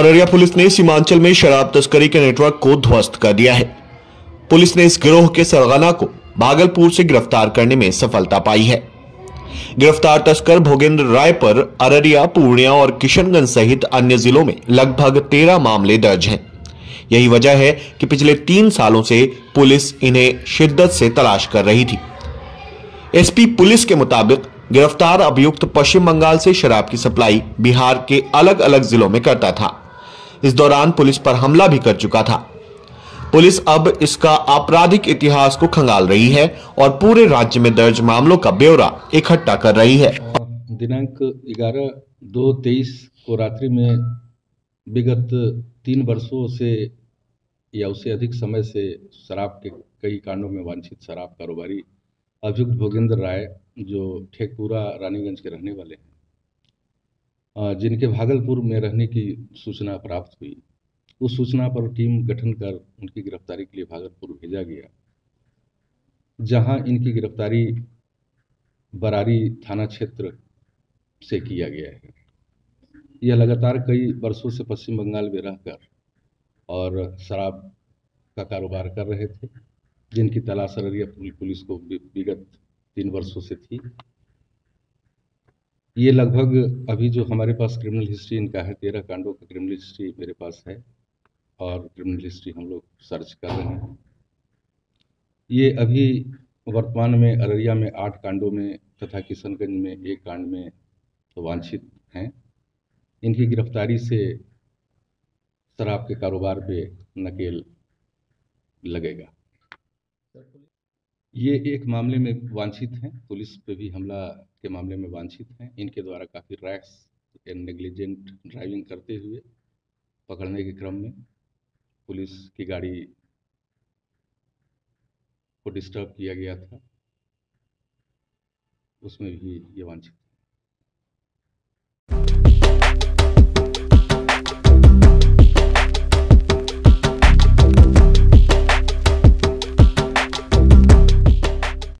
Araria police ने सीमांचल में शराब तस्करी के नेटवर्क को ध्वस्त कर दिया है। पुलिस ने इस गिरोह के सरगना को भागलपुर से गिरफ्तार करने में सफलता पाई है। गिरफ्तार तस्कर भोगेंद्र राय पर अररिया, पूर्णिया और किशनगंज सहित अन्य जिलों में लगभग 13 मामले दर्ज हैं। यही वजह है कि पिछले 3 सालों से पुलिस इन्हें शिद्दत से तलाश कर रही थी। एसपी पुलिस के मुताबिक गिरफ्तार अभियुक्त पश्चिम बंगाल से शराब की सप्लाई बिहार के अलग अलग जिलों में करता था। इस दौरान पुलिस पर हमला भी कर चुका था। पुलिस अब इसका आपराधिक इतिहास को खंगाल रही है और पूरे राज्य में दर्ज मामलों का ब्यौरा इकट्ठा कर रही है। दिनांक 11/2/23 को रात्रि में विगत 3 वर्षों से या उससे अधिक समय से शराब के कई कांडों में वांछित शराब कारोबारी अभियुक्त भोगेंद्र राय, जो ठेकपुरा रानीगंज के रहने वाले हैं, जिनके भागलपुर में रहने की सूचना प्राप्त हुई। उस सूचना पर टीम गठन कर उनकी गिरफ्तारी के लिए भागलपुर भेजा गया, जहां इनकी गिरफ्तारी बरारी थाना क्षेत्र से किया गया है। यह लगातार कई वर्षों से पश्चिम बंगाल में रहकर और शराब का कारोबार कर रहे थे, जिनकी तलाश अररिया पुलिस को विगत 3 वर्षों से थी। ये लगभग अभी जो हमारे पास क्रिमिनल हिस्ट्री इनका है, 13 कांडों का क्रिमिनल हिस्ट्री मेरे पास है और क्रिमिनल हिस्ट्री हम लोग सर्च कर रहे हैं। ये अभी वर्तमान में अररिया में 8 कांडों में तथा किशनगंज में 1 कांड में तो वांछित हैं। इनकी गिरफ्तारी से शराब के कारोबार पे नकेल लगेगा। ये एक मामले में वांछित हैं, पुलिस पे भी हमला के मामले में वांछित हैं। इनके द्वारा काफ़ी रैश एंड नेग्लिजेंट ड्राइविंग करते हुए पकड़ने के क्रम में पुलिस की गाड़ी को डिस्टर्ब किया गया था, उसमें भी ये वांछित